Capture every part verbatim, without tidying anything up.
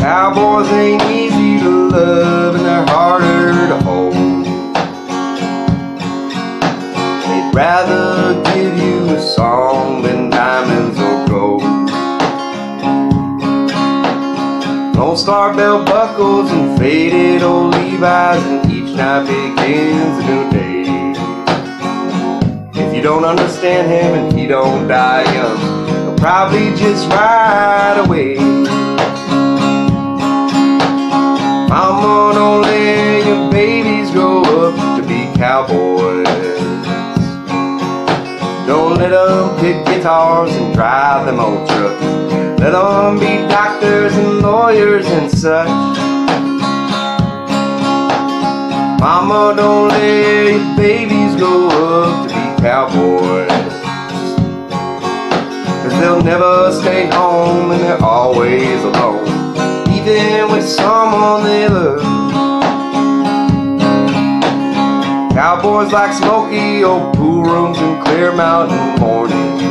Cowboys ain't easy to love and they're harder to hold. They'd rather give you a song than diamonds or gold. Lone Star belt buckles and faded old Levi's, and each night begins a new day. If you don't understand him and he don't die young, he'll probably just ride away. Mama, don't let your babies grow up to be cowboys. Don't let them pick guitars and drive them old trucks. Let them be doctors and lawyers and such. Mama, don't let your babies grow up to be cowboys, 'cause they'll never stay home and they're always alone, even with someone they love. Cowboys like smoky old pool rooms and clear mountain mornings,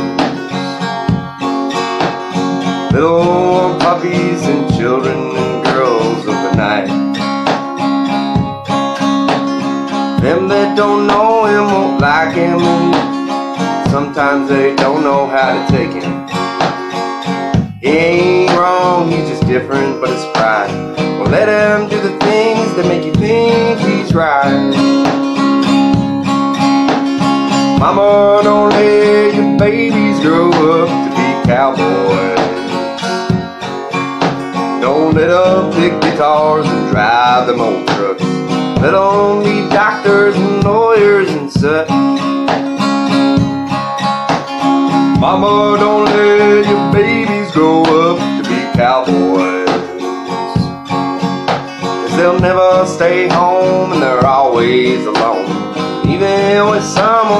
little warm puppies and children and girls of the night. Them that don't know him won't like him, and sometimes they don't know how to take him. He ain't wrong, he's just different, but it's pride. Well, let him do the things that make you think he's right. Mama, don't let your babies grow up to be cowboys. Don't let them pick guitars and drive them old trucks. Let them be doctors and lawyers and such. Mama, don't let your babies grow up to be cowboys, 'cause they'll never stay home and they're always alone, even with some